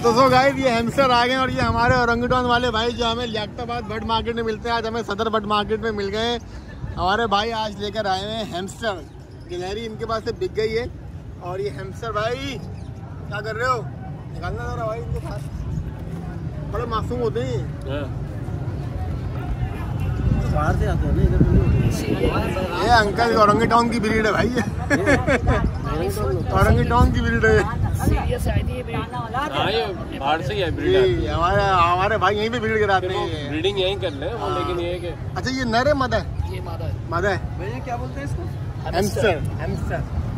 तो so guys ये hamster आ गए और ये हमारे औरंगुटान वाले भाई जो हमें लियाकताबाद बर्ड मार्केट में मिलते हैं, आज हमें सदर बर्ड मार्केट में मिल गए। हमारे भाई आज लेकर आए हैं हैमस्टर। गिलहरी इनके पास से बिक गई है और ये हैमस्टर भाई क्या कर रहे हो? निकालना जरा भाई इनके पास, बड़े मासूम होते हैं बाहर से आते हैं ना इधर। ये अंकल औरंगुटान की ब्रीड है भाई, ये औरंगुटान की ब्रीड है। बाहर से ही है ब्रीड। हमारे भाई यहीं पे ब्रीड कराते हैं, ब्रीडिंग यहीं कर ले वो। लेकिन ये कि अच्छा ये नर है मादा है? ये मादा है। मादा है भैया क्या बोलते हैं इसको? हैमस्टर। हैमस्टर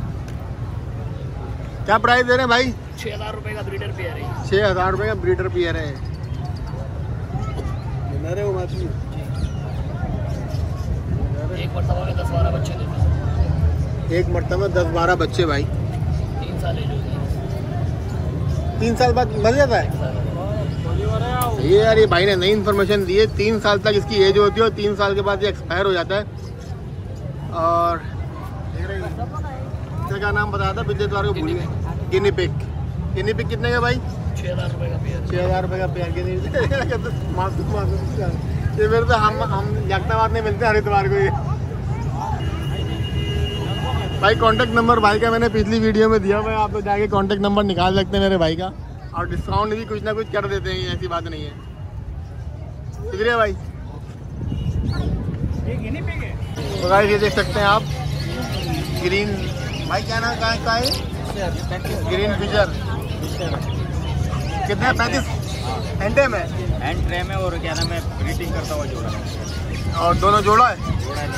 क्या प्राइस दे रहे हैं भाई? 6000 रुपए का ब्रीडर पेयर है। 6000 रुपए का ब्रीडर पेयर है। नर है वो मादी? एक मरतबा में 10-12 बच्चे देते हैं। एक मरतबा में 10-12 बच्चे भाई। 3 साल एज होती है। 3 साल बाद मर जाता है ये यार। ये भाई ने नई इन्फॉर्मेशन दी है, 3 साल तक इसकी एज होती है और 3 साल के बाद ये एक्सपायर हो जाता है। और क्या नाम बताया था पिछले द्वार को भूल गए? Guinea pig. गिनी पिग कितने का भाई? 6000 रुपए का पेयर। 6000 रुपए का पेयर। गिनी मासूम ये मेरे तो हम लियाकताबाद नहीं मिलते हरिद्वार को। ये भाई कांटेक्ट नंबर भाई का मैंने पिछली वीडियो में दिया, मैं आप लोग जाके कांटेक्ट नंबर निकाल सकते हैं मेरे भाई का, और डिस्काउंट भी कुछ ना कुछ कर देते हैं, ऐसी बात नहीं है। शुक्रिया भाई। तो गाइस ये देख सकते हैं आप ग्रीन, भाई क्या नाम का है? Green fisher. कितने? 35 हैंडे में हैंड ट्रे में। और क्या नाम है, ब्रीडिंग करता हुआ जोड़ा है। और दोनों जोड़ा है?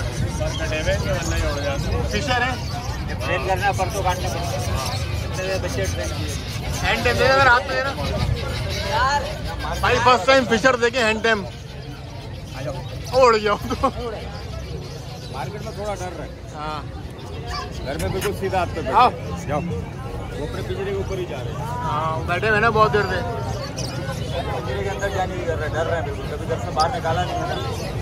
फिशर है, ट्रेन करना परसों काटने पड़ता है। बच्चे ट्रेन हैंड टाइम देना मेरे हाथ में देना भाई। फर्स्ट टाइम फिशर देखे हैंड टाइम, उड़ गया तो। मार्केट में थोड़ा डर रहा है। हाँ घर में बिल्कुल सीधा आपको आओ जाओ, वो अपने पिंजरे के ऊपर ही जा रहे हैं। हाँ बैठे हुए ना बहुत देर से, पिंजरे के अंदर जाने नहीं कर रहे, डर रहे हैं बिल्कुल। कभी घर से बाहर निकाला नहीं है ना।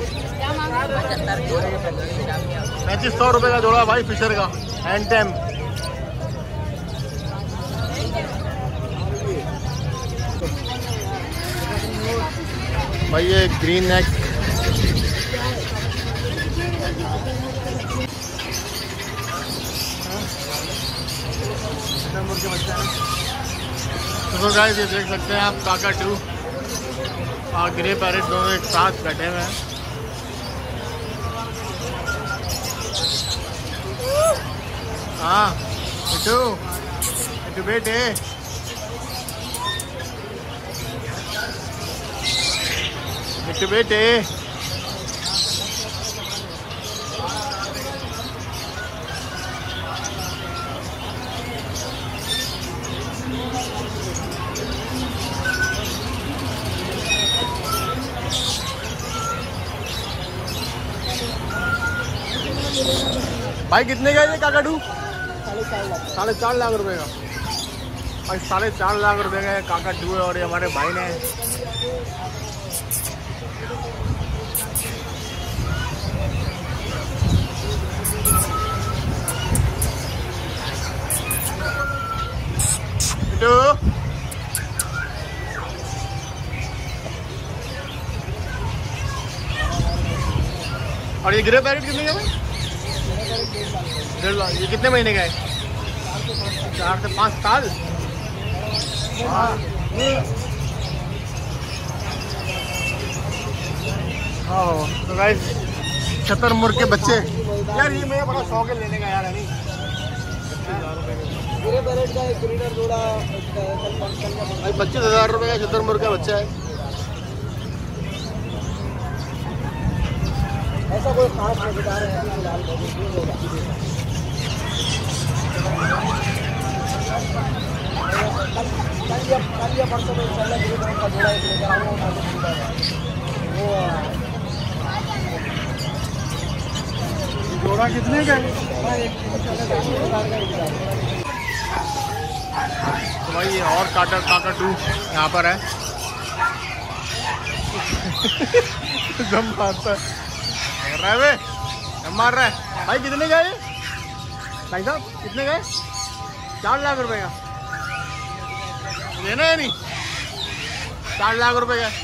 3500 रुपये का जोड़ा भाई फिशर का हैंड टाइम। भाई ये ग्रीन नेक तो गाइस ये देख सकते हैं आप काकाटू और ग्रे पैरेट दोनों एक साथ बैठे हुए हैं। हाँ इटू बेटे इटू बेटे। भाई कितने का ये काकाटू? 4.5 लाख रुपए का भाई। 4.5 लाख रुपए का काकाटू है। और ये हमारे भाई ने और ये ग्रे पैरेट कितने का भाई? 1.5 लाख। ये कितने महीने का है? 4 से 5 साल। हाँ तो गाइस शतुरमुर्ग के बच्चे यार, ये मेरा बड़ा शौक है लेने का यार। नहीं ग्रे पैरेट का एक ब्रीडर जोड़ा भाई 25,000 रुपये का शतुरमुर्ग का बच्चा है। ऐसा कोई खास मजेदार है फिलहाल कल या परसों में इंशाल्लाह ग्रे पैरेट का जोड़ा एक लेकर आऊँगा। वो जोड़ा कितने का है? तो भाई ये और काकाटू यहाँ पर है। दम मारता है, मार रहा है भाई। कितने का है भाई साहब? कितने का है? 4 लाख रुपए का। लेना है नहीं? 4 लाख रुपए का।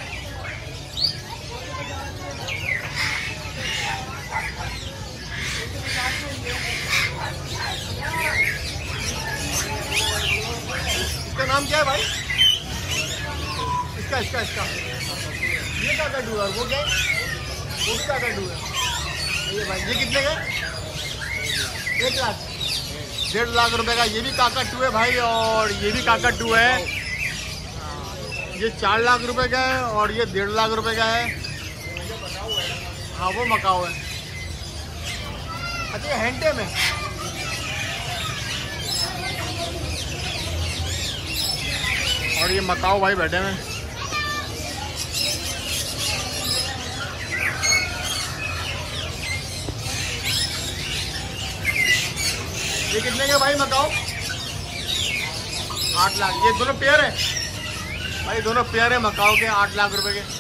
इसका नाम क्या है भाई? इसका इसका इसका ये काकाटू है। वो क्या है? वो भी काकाटू है। ये भाई ये कितने का? 1 लाख 1.5 लाख रुपए का। ये भी काकाटू है भाई, और ये भी काकाटू है। ये 4 लाख रुपए का है और ये 1.5 लाख रुपए का है। हाँ वो मकाओ है। अच्छा ये हैंटे में। और ये मकाओ भाई बैठे में। ये कितने के भाई मकाओ? 8 लाख। ये दोनों पेयर है भाई, दोनों पेयर है मकाओ के, 8 लाख रुपए के।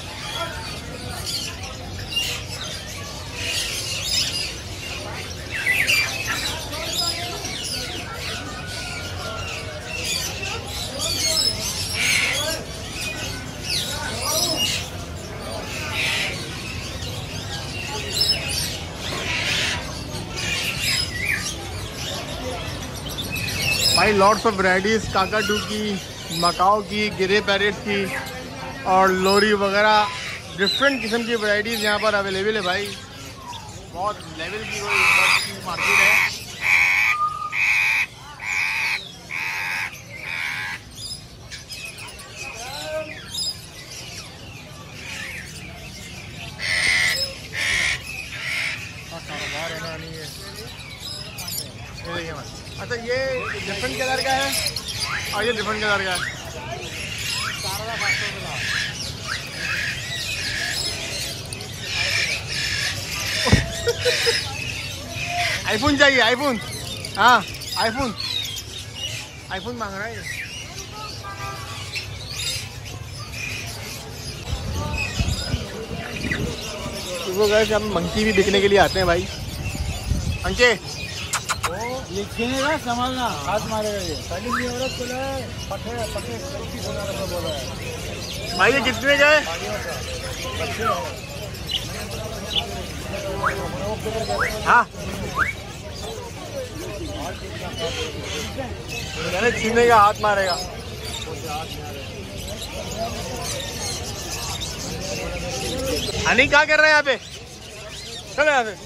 भाई लॉट्स ऑफ वैराइटीज काकाटू की, मकाओ की, गिरे पैरेट की और लोरी वगैरह डिफरेंट किस्म की वैराइटीज़ यहाँ पर अवेलेबल है भाई। बहुत लेवल की वो मार्केट है। कारोबार होना नहीं है। ये देखिए भाई। अच्छा ये डिफरेंट कलर का है और ये डिफरेंट कलर का है। आईफोन चाहिए? आईफोन? हाँ आईफोन, आईफोन मांग रहा है। वो गए हम मंकी भी बिकने के लिए आते हैं भाई। अंके ये खेलेगा, संभालना, हाथ मारेगा। ये पहली औरत को पटे पटे बोल रहा है भाई। ये कितने का है? हाँ छीने का हाथ मारेगा। हनी क्या कर रहे हैं यहाँ पे? चलो यहाँ पे।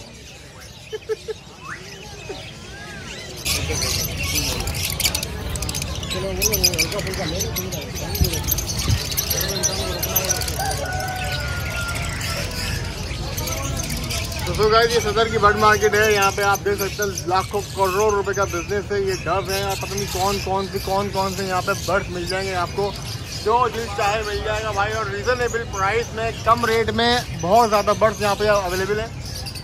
तो गाइस ये सदर की बर्ड मार्केट है। यहाँ पे आप देख सकते हैं लाखों करोड़ रुपए का बिजनेस है। ये डव है, पता नहीं कौन कौन से यहाँ पे बर्ड्स मिल जाएंगे आपको, जो चीज़ चाहे मिल जाएगा भाई। और रीजनेबल प्राइस में, कम रेट में बहुत ज़्यादा बर्ड्स यहाँ पे अवेलेबल है।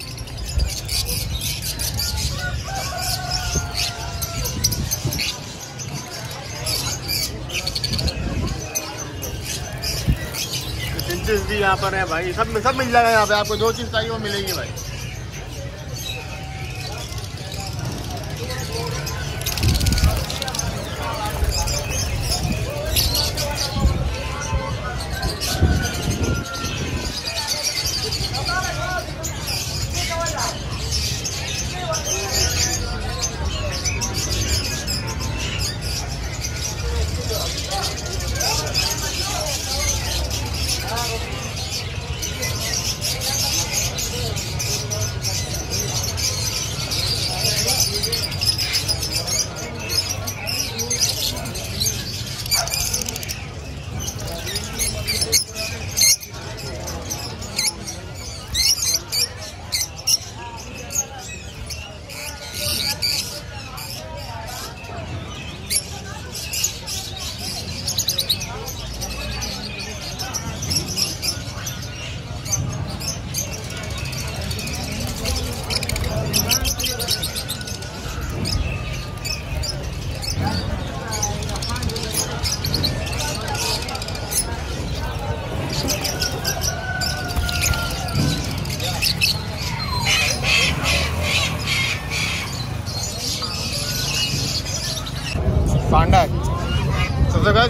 फिंचेस भी यहाँ पर है भाई। सब मिल जाएगा यहाँ पे आपको, जो चीज़ चाहिए वो मिलेगी भाई।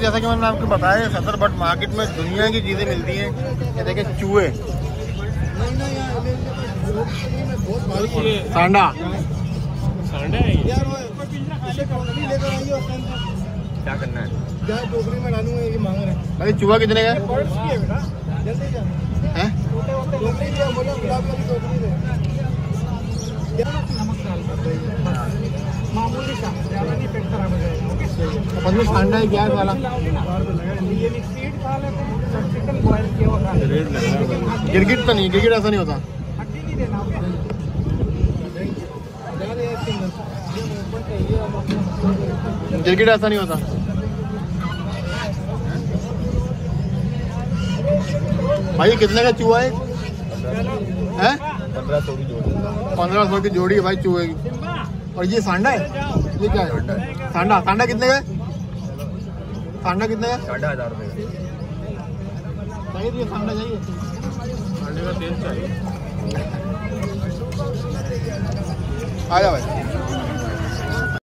जैसा कि मैंने आपको बताया सदर बट मार्केट में दुनिया की चीज़ें मिलती हैं। ये देखिए चूहे, सांडा, क्या करना है? टोकरी में डालूंगा, ये मांग रहे हैं। भाई चूहा कितने का है? हैं? मामूली सा, ज़्यादा नहीं, पेट खराब हो जाएगा। अपन में सांडा है क्या है वाला? ये स्वीट खा लेते हैं, चिकन बॉयल किया हुआ खा लेते हैं। गिरगिट तो नहीं, गिरगिट ऐसा नहीं होता। हड्डी नहीं देना आपको। गिरगिट ऐसा नहीं होता। भाई कितने का चूहा है? 1500 की जोड़ी है भाई चूहे की। और ये सांडा है? ये क्या है? सांडा, सांडा कितने का है? सांडा कितने का? 15,500 रुपये। चाहिए सांडा चाहिए? सांडे का तेल चाहिए। आ जा भाई।